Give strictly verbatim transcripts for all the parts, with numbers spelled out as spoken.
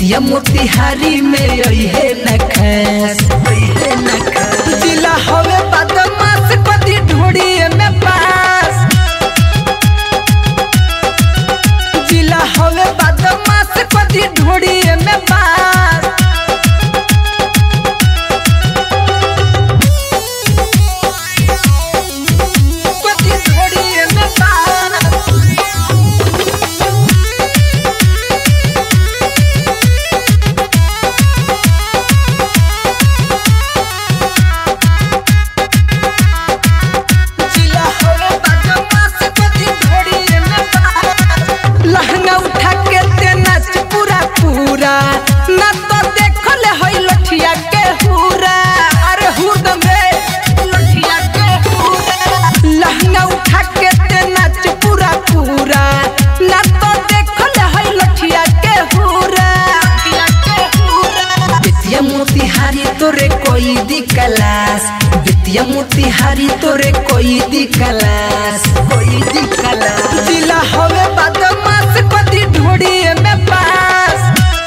बेतिया मोतिहारी में यही है नखस जिला हवे बदमाश कदी ढूंढी में पास जिला हवे बदमाश कदी ढूंढी में पास कदी ढूंढी में पास लहंगा उठा के ते नाच पूरा पूरा ना तो देखल होई लठिया के हुरा अरे हुदम रे लठिया के हुरा लहंगा उठा के ते नाच पूरा पूरा ना तो देखल होई लठिया के हुरा लठिया के हुरा बेतिया मोतिहारी तोरे कोई दी क्लास बेतिया मोतिहारी तोरे कोई दी क्लास कोई दी क्लास जिला हवे बदमाश कदी ढूंढी में पास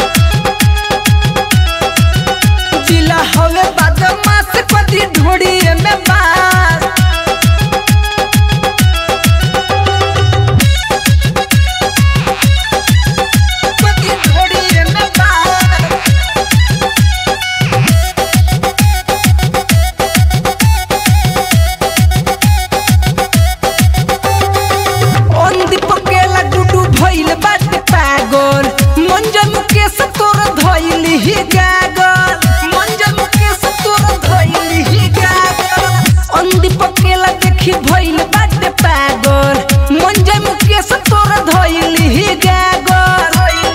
जिला हवे बदमाश कदी ढूंढी में पास कदी ढूंढी में पास भइल बाटे पागल मंजे मुकेश तोर धइली ही गागल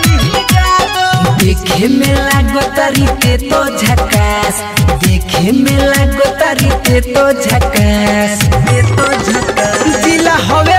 देखे में लागतारी ते तो झकास देखे में लागतारी ते तो झकास ते तो झकास जिला हवे